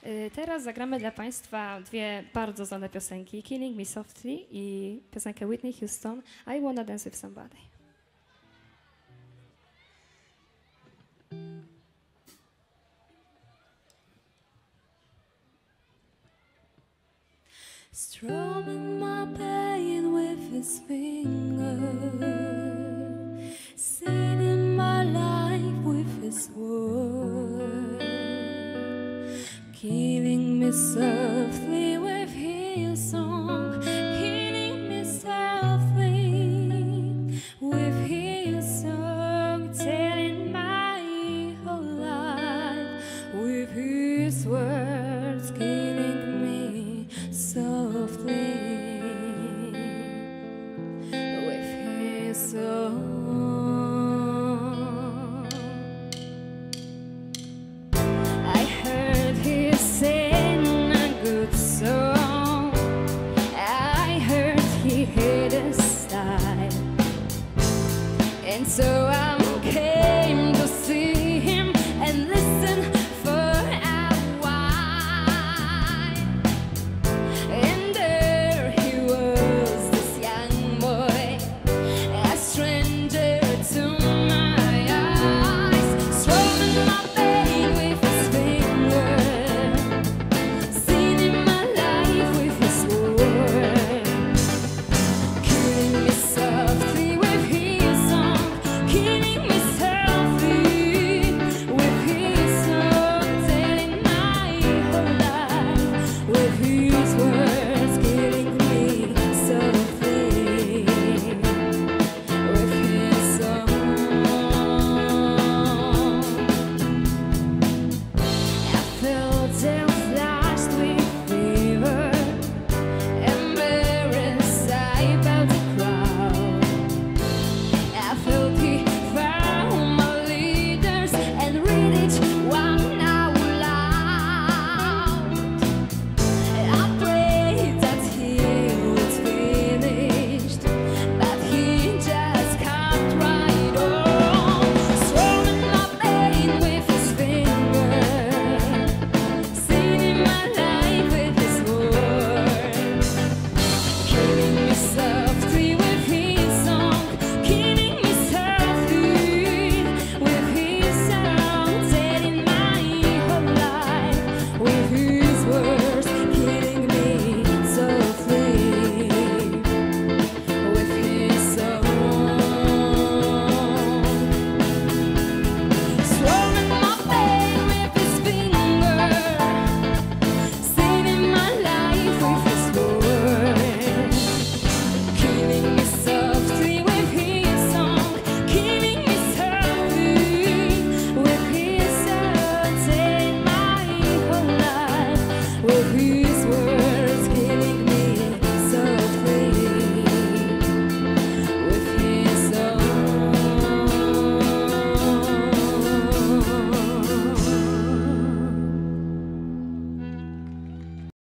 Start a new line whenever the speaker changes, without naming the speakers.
Teraz zagramy dla Państwa dwie bardzo znane piosenki, Killing Me Softly i piosenkę Whitney Houston, I Wanna Dance With Somebody.
Strumming my pain with his finger, singing my life with his word, killing me softly with his song, killing me softly with his song, telling my whole life with his words, killing me softly with his song. I heard he sang a good song. I heard he had a style, and so